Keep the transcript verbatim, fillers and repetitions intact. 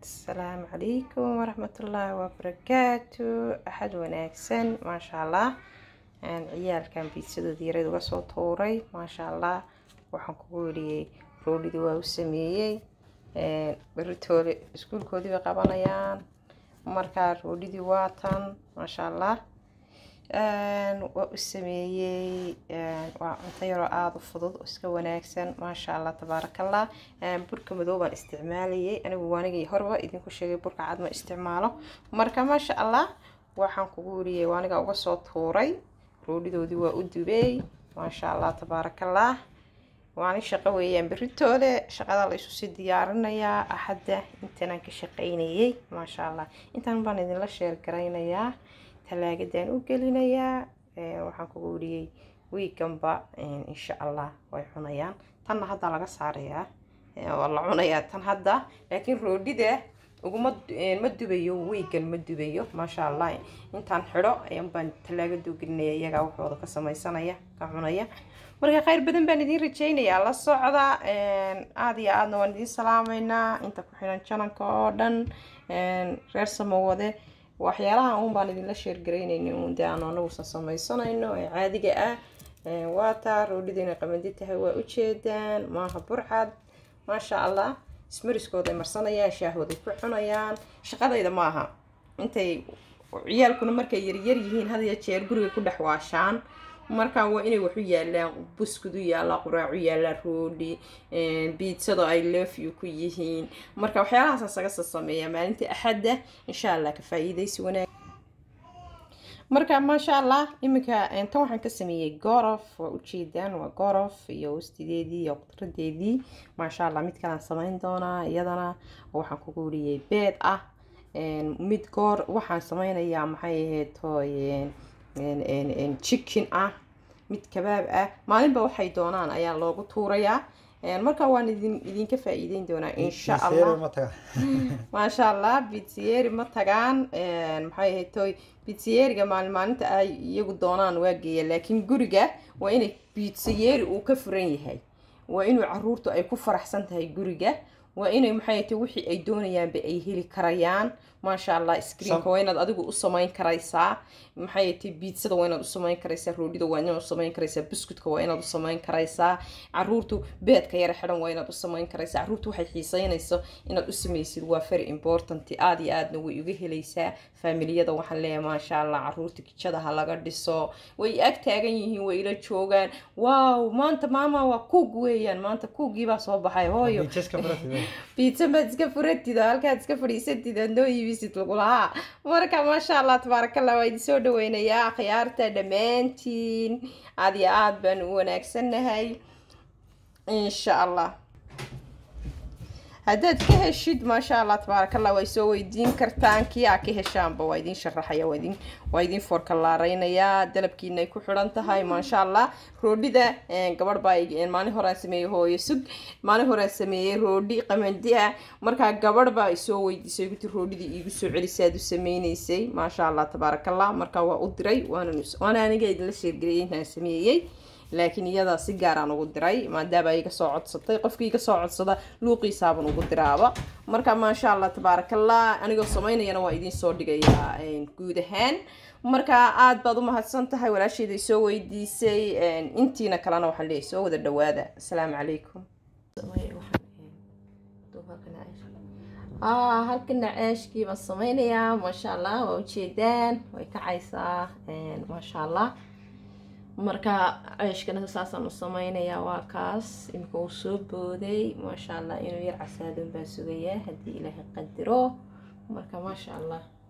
السلام عليكم ورحمة الله وبركاته. أحد وناكسن ما شاء الله. يعني عيال كان بيتسدو ديريد وصو طوري ما شاء الله. وحن كقولي رولي دوا وسميي بريتولي اسكول كودي بقابانيان مركا رولي دواتن ما شاء الله. وأسميي وعنطيرو آذو فضض واسكا وناكسن ما شاء الله تبارك الله. بركة مذوبة استعمالي أنا بوانيجي هربا إذن كل شيء بركة عاد ما استعماله مركا ما شاء الله. وحن كقولي وانيجا وقصو طوري رولي دو دوا أدوبي ما شاء الله تبارك الله. وأنا شقوية بريتولي شغال الله يسوس ديارنا يا أحد إنتنا كشقيني ما شاء الله. إنتنا بندين لا شير كرينا يا talaagadan u gelinayaa waxaan ku guuriyay weekamba insha Allah way cunayaan tan hadda laga saarayaa waa la cunayaa tan hadda laakiin roodhida ugu ma dubayo weekan ma dubayo ma sha Allah intaan xiro ayaan baan talaagada u gelinayaa iyaga waxooda ka samaysanaya ka cunaya marka khayr badan baan idin rajaynayaa la socda aad iyo aadna waan idin salaameynaa inta ku xiran channelka oo dhan reer Samawade waxyaalaha uun baan idin la sheer gareynayno uun daan anagu samaysanayno ee caadiga ah waa taa roodhidina qamadi tahay waa u jeedaan maaha burcad ma sha Allah ismariskooda ay marsanayaan shaahooda ku cunayaan shaqadayda maaha intay ciyaalkuna markay yar yar yihiin had iyo jeer guriga ku dhex waashaan marka waa inay wax u yaalaan buskud u yaala quraac u yaala roodhi pizza ay love you ku yihiin marka waxyaalahaas saga sameeyaa maalintii axada insha Allah ka faa'iideysi wanaag marka ma sha Allah imika inta waxaan ka sameeyay gorof waa u jeedaan waa gorof iyo wastideedii iyo qudradeedii ma sha Allah mid kale samayn doonaa iyadana waxaan ku guuriyay beed ah mid goor waxaan sameynayaa maxay ahayd tooyeen en chicken ah mid kabaab ah maalinba waxay doonaan ayaa loogu tuurayaa marka waan idin idin ka faa'iideyn doonaa insha Allah ma sha Allah pizzeria ma tagaan maxay ahayd toy pizzeria maalin maalinta ay iyagu doonaan waa geeya laakiin guriga waa inay pizzeria uu ka furan yahay waa inuu caruurtu ay ku faraxsan tahay guriga waa inay maxay tahay wixii ay doonayaan ba ay heli karayaan ma sha Allah screenka waa inaad adigu u sameyn karaysaa maxay tahay pizza waa inaad u sameyn karaysaa roodhida waa inaad u sameyn karaysaa biscuitka waa inaad u sameyn karaysaa caruurtu beedka yar xidhan waa inaad u sameyn karaysaa caruurtu waxay xiisaynayso inaad u sameysid waa very important aad iyo aadna way uga helaysaa familiyada waxaan leeyahay ma sha Allah caruurta kijada ha laga dhiso way ag taagan yihiin way ila joogaan wow maanta mama waa cook weeyaan maanta cookii baa soo baxay hooyo pizza ma iska furatida halkaad iska fadhiisatid andoo iibisid lagu lahaa marka ma sha Allah tabarakallah waa idin soo dhaweynayaa khiyaarta dhamaantiin aad iyo aad baan u wanaagsanahay insha Allah haddaad ka heshid ma sha Allah tabarakallah way soo weydiin kartaan kii aad ka heshaanba waa idin sharaxaya waa idin waa idin foorkalaareynaya dalabkiina ay ku xiran tahay ma sha Allah roodhida gabadh baa maalin hore sameeyay hooyo sug maalin hore sameeyay roodhi qamadi ah marka gabadh baa soo weydiisay gudti roodhida iigu soo celisaad u sameynaysay ma sha Allah tabarakallah marka waa u diray waana waana aniga idin la sheergalay inaan sameeyay laakiin iyada si gaar ah ugu diray maadaama ay ka soo codsatay qofkii ka soo codsada luuqiisaaban ugu diraaba marka ma sha Allah tabarakallah aniga sameynayana waa idin soo dhigayaa guud ahaan marka aad baad u mahadsan tahay walaasheeday soo weydiisay intiina kalena waxa leeyahay soo wada dhawaada assalaamu calaykum ah halkan ceeshkii baan sameynayaa ma sha Allah waa u jeedaan way kacaysaa ma sha Allah marka ceeshkana saasaan u sameynayaa waa kaas imika uu soo booday ma sha Allah inuu yar casaadan baa sugayaa haddii Ilaahay qadaro marka ma sha Allah